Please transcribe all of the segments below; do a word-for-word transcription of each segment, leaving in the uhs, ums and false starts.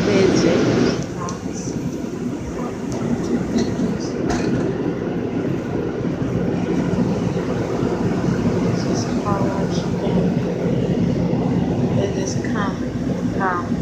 busy. This is car wash again. It is come, come.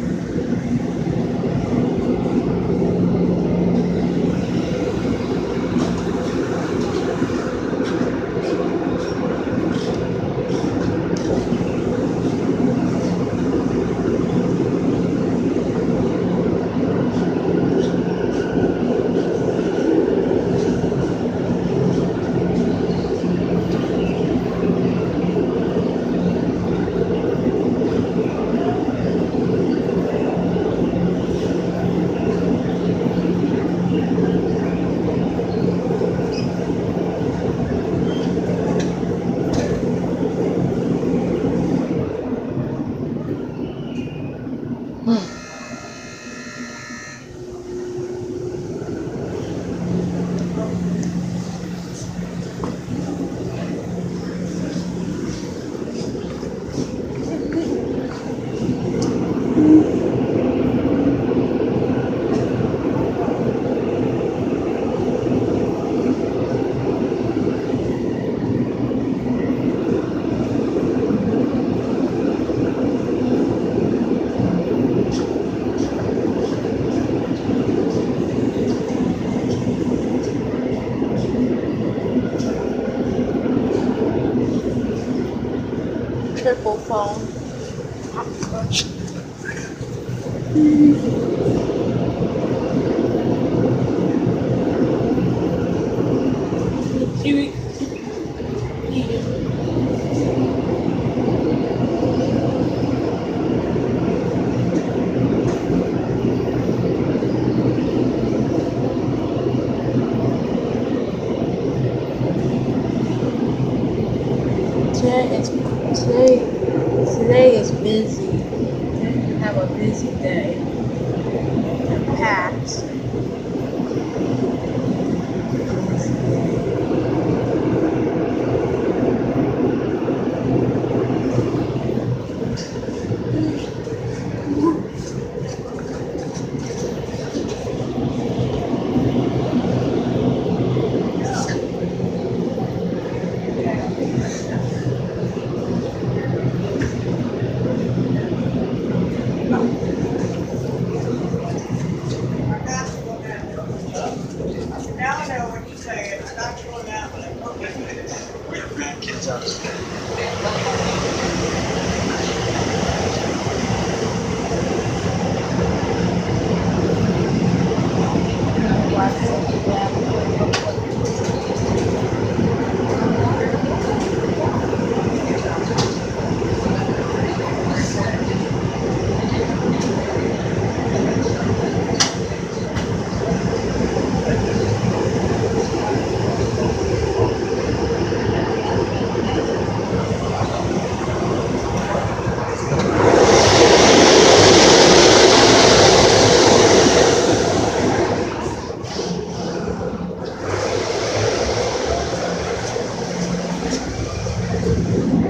Triple phone. Today is today today is busy. Have a busy day. Packed. Now I know when you say it, I'm not doing that one. We have grandkids out there.